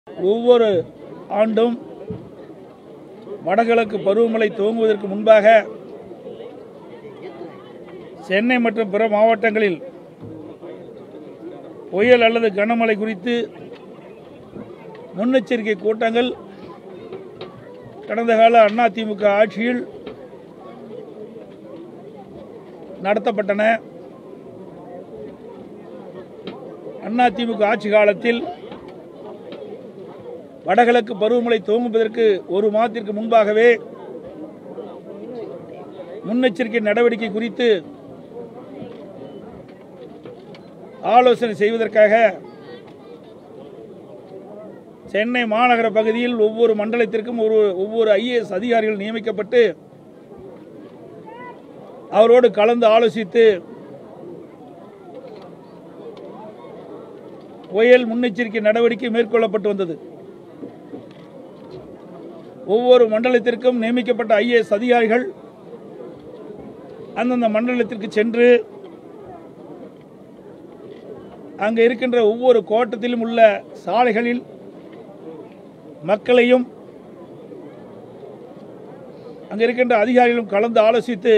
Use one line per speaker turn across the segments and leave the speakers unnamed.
ஒவ்வொரு ஆண்டும் வடகிழக்கு பருவமழை துவங்குவதற்கு முன்பாக சென்னை மற்றும் பிற மாவட்டங்களில் புயல் அல்லது கனமழை குறித்து முன்னெச்சரிக்கை கூட்டங்கள் கடந்த கால அதிமுக ஆட்சியில் நடத்தப்பட்டன. அதிமுக ஆட்சி காலத்தில் வடகிழக்கு பருவமழை துவங்குவதற்கு ஒரு மாதத்திற்கு முன்பாகவே முன்னெச்சரிக்கை நடவடிக்கை குறித்து ஆலோசனை செய்வதற்காக சென்னை மாநகர பகுதியில் ஒவ்வொரு மண்டலத்திற்கும் ஒவ்வொரு IAS அதிகாரிகள் நியமிக்கப்பட்டு அவரோடு கலந்து ஆலோசித்து புயல் முன்னெச்சரிக்கை நடவடிக்கை மேற்கொள்ளப்பட்டு வந்தது. ஒவ்வொரு மண்டலத்திற்கும் நியமிக்கப்பட்ட IAS அதிகாரிகள் அந்தந்த மண்டலத்திற்கு சென்று அங்கே இருக்கின்ற ஒவ்வொரு கோட்டத்திலும் உள்ள சாலைகளில் மக்களையும் அங்கே இருக்கின்ற அதிகாரிகளும் கலந்து ஆலோசித்து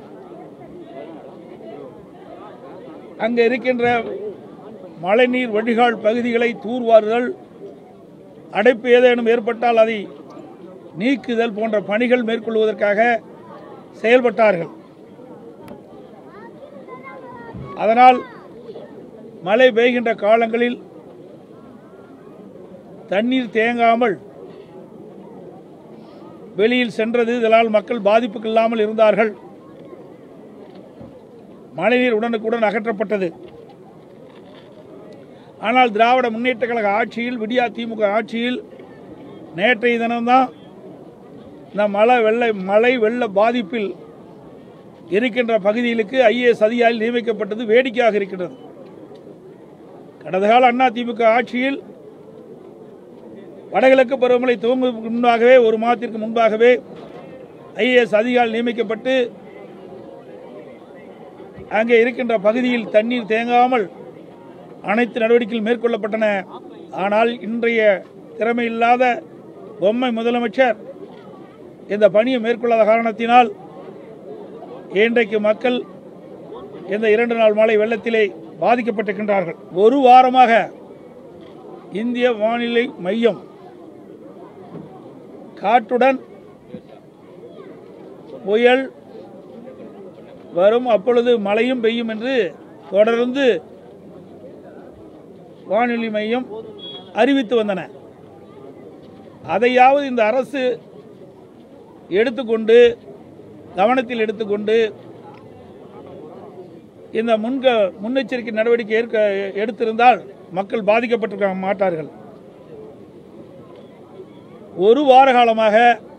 அங்கே இருக்கின்ற மழைநீர் வடிகால் பகுதிகளை தூர்வாறுதல், அடைப்பு ஏதேனும் ஏற்பட்டால் அதை நீக்குதல் போன்ற பணிகள் மேற்கொள்வதற்காக செயல்பட்டார்கள். அதனால் மழை பெய்கின்ற காலங்களில் தண்ணீர் தேங்காமல் வெளியில் சென்றது. இதனால் மக்கள் பாதிப்புக்கு இல்லாமல் இருந்தார்கள். மழைநீர் உடனுக்குடன் அகற்றப்பட்டது. ஆனால் திராவிட முன்னேற்ற கழக ஆட்சியில், விடியா திமுக ஆட்சியில் நேற்றைய தினம்தான் இந்த மழை வெள்ள பாதிப்பில் இருக்கின்ற பகுதிகளுக்கு IAS அதிகாரி நியமிக்கப்பட்டது வேடிக்கையாக இருக்கின்றது. கடந்த கால அதிமுக ஆட்சியில் வடகிழக்கு பருவமழை துவங்குவதற்கு முன்பாகவே ஒரு மாதத்திற்கு முன்பாகவே IAS அதிகாரி நியமிக்கப்பட்டு அங்கே இருக்கின்ற பகுதியில் தண்ணீர் தேங்காமல் அனைத்து நடவடிக்கைகள் மேற்கொள்ளப்பட்டன. ஆனால் இன்றைய திறமையில்லாத பொம்மை முதலமைச்சர் இந்த பணியை மேற்கொள்ளாத காரணத்தினால் இன்றைக்கு மக்கள் இந்த 2 நாள் மழை வெள்ளத்திலே பாதிக்கப்பட்டிருக்கின்றார்கள். ஒரு வாரமாக இந்திய வானிலை மையம் காற்றுடன் புயல் வரும், அப்பொழுது மழையும் பெய்யும் என்று தொடர்ந்து வானிலை மையம் அறிவித்து வந்தன. அதையாவது இந்த அரசு கவனத்தில் எடுத்துக்கொண்டு இந்த முன்னெச்சரிக்கை நடவடிக்கை எடுத்திருந்தால் மக்கள் பாதிக்கப்பட்டிருக்க மாட்டார்கள். ஒரு வார காலமாக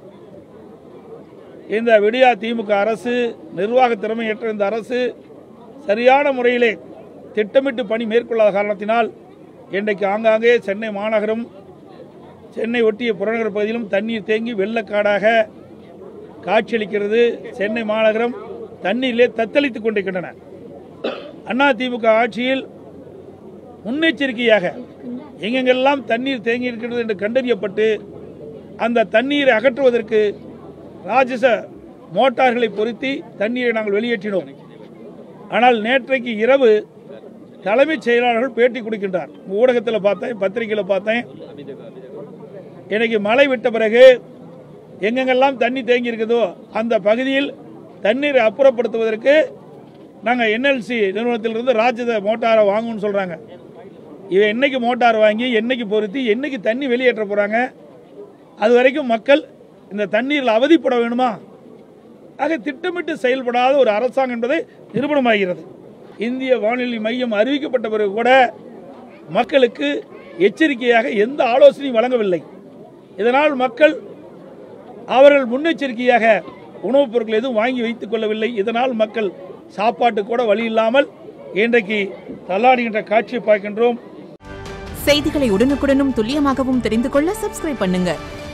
இந்த விடியா திமுக அரசு, நிர்வாக திறமையற்ற இந்த அரசு சரியான முறையிலே திட்டமிட்டு பணி மேற்கொள்ளாத காரணத்தினால் இன்றைக்கு ஆங்காங்கே சென்னை மாநகரம், சென்னை ஒட்டிய புறநகர் பகுதியிலும் தண்ணீர் தேங்கி வெள்ளக்காடாக காட்சியளிக்கிறது. சென்னை மாநகரம் தண்ணீரிலே தத்தளித்துக் கொண்டிருக்கின்றன. அதிமுக ஆட்சியில் முன்னெச்சரிக்கையாக எங்கெங்கெல்லாம் தண்ணீர் தேங்கி இருக்கிறது என்று கண்டறியப்பட்டு அந்த தண்ணீரை அகற்றுவதற்கு ராட்சச மோட்டார்களை பொருத்தி தண்ணீரை நாங்கள் வெளியேற்றினோம். ஆனால் நேற்றைக்கு இரவு தலைமைச் செயலாளர்கள் பேட்டி கொடுக்கின்றார். ஊடகத்தில் பார்த்தேன், பத்திரிகையில் பார்த்தேன். இன்னைக்கு மழை விட்ட பிறகு எங்கெங்கெல்லாம் தண்ணி தேங்கி இருக்குதோ அந்த பகுதியில் தண்ணீரை அப்புறப்படுத்துவதற்கு நாங்கள் NLC நிறுவனத்திலிருந்து ராட்சத மோட்டாரை வாங்கணும்னு சொல்கிறாங்க. இவன் என்னைக்கு மோட்டார் வாங்கி, என்னைக்கு பொருத்தி, என்னைக்கு தண்ணி வெளியேற்ற போகிறாங்க? அது வரைக்கும் மக்கள் இந்த தண்ணீரில் அவதிப்பட வேணுமா? ஆக திட்டமிட்டு செயல்படாத ஒரு அரசாங்கம் என்பதை நிரூபணமாகிறது. இந்திய வானிலை மையம் அறிவிக்கப்பட்ட பிறகு கூட மக்களுக்கு எச்சரிக்கையாக எந்த ஆலோசனையும் வழங்கவில்லை. இதனால் மக்கள் அவர்கள் முன்னெச்சரிக்கையாக உணவுப் பொருட்கள் எதுவும் வாங்கி வைத்துக் கொள்ளவில்லை. இதனால் மக்கள் சாப்பாட்டு கூட வழி இல்லாமல் இன்றைக்கு தள்ளாடுகின்ற காட்சியை பார்க்கின்றோம்.
செய்திகளை உடனுக்குடனும் துல்லியமாகவும் தெரிந்து கொள்ள சப்ஸ்கிரைப் பண்ணுங்க.